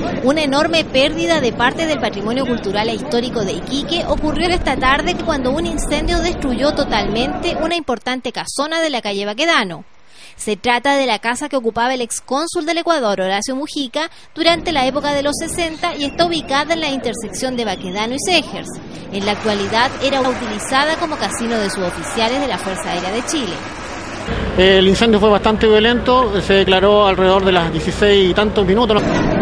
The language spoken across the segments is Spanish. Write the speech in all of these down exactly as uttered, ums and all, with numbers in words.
Una enorme pérdida de parte del patrimonio cultural e histórico de Iquique ocurrió esta tarde cuando un incendio destruyó totalmente una importante casona de la calle Baquedano. Se trata de la casa que ocupaba el excónsul del Ecuador, Horacio Mujica, durante la época de los sesenta y está ubicada en la intersección de Baquedano y Segers. En la actualidad era utilizada como casino de suboficiales de la Fuerza Aérea de Chile. El incendio fue bastante violento, se declaró alrededor de las dieciséis y tantos minutos.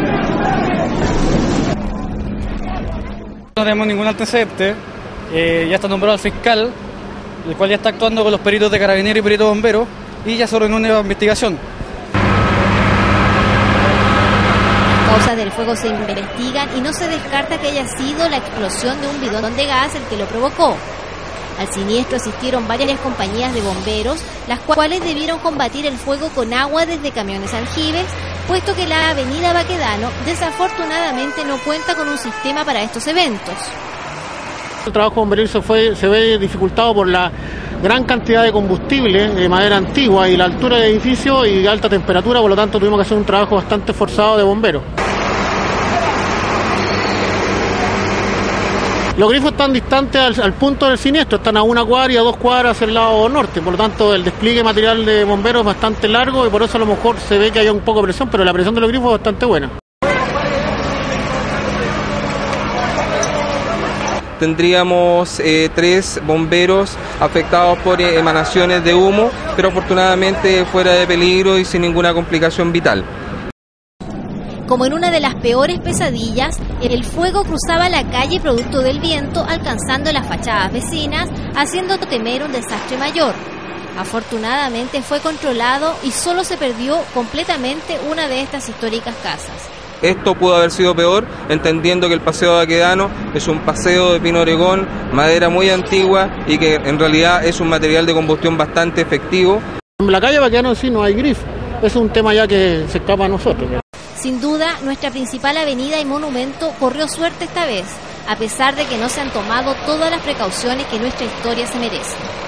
No tenemos ningún antecedente, eh, ya está nombrado el fiscal, el cual ya está actuando con los peritos de carabineros y peritos bomberos, y ya sobre una nueva investigación. Las causas del fuego se investigan y no se descarta que haya sido la explosión de un bidón de gas el que lo provocó. Al siniestro asistieron varias compañías de bomberos, las cuales debieron combatir el fuego con agua desde camiones aljibes, puesto que la avenida Baquedano desafortunadamente no cuenta con un sistema para estos eventos. El trabajo bomberil se, fue, se ve dificultado por la gran cantidad de combustible de madera antigua y la altura del edificio y alta temperatura, por lo tanto tuvimos que hacer un trabajo bastante forzado de bomberos. Los grifos están distantes al, al punto del siniestro, están a una cuadra y a dos cuadras hacia el lado norte, por lo tanto el despliegue material de bomberos es bastante largo y por eso a lo mejor se ve que hay un poco de presión, pero la presión de los grifos es bastante buena. Tendríamos eh, tres bomberos afectados por eh, emanaciones de humo, pero afortunadamente fuera de peligro y sin ninguna complicación vital. Como en una de las peores pesadillas, el fuego cruzaba la calle producto del viento, alcanzando las fachadas vecinas, haciendo temer un desastre mayor. Afortunadamente fue controlado y solo se perdió completamente una de estas históricas casas. Esto pudo haber sido peor, entendiendo que el paseo de Baquedano es un paseo de pino oregón, madera muy antigua y que en realidad es un material de combustión bastante efectivo. En la calle Baquedano sí no hay grifo, es un tema ya que se escapa a nosotros. Sin duda, nuestra principal avenida y monumento corrió suerte esta vez, a pesar de que no se han tomado todas las precauciones que nuestra historia se merece.